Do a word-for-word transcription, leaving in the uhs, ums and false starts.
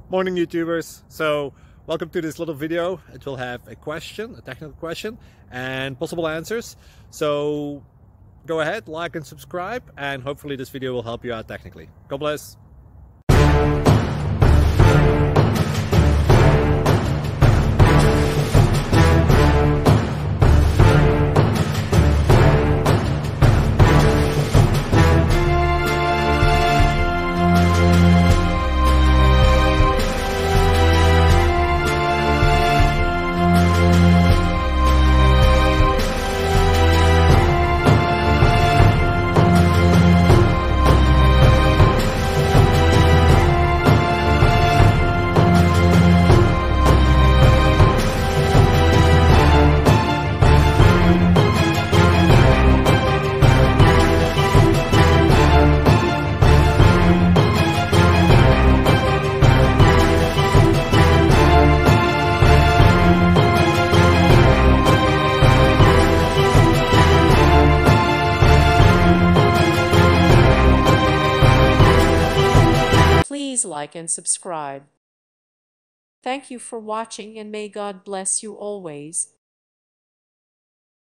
Morning YouTubers. So welcome to this little video. It will have a question, a technical question, and possible answers. So go ahead, like and subscribe, and hopefully this video will help you out technically. God bless. Please like and subscribe. Thank you for watching, and may God bless you always.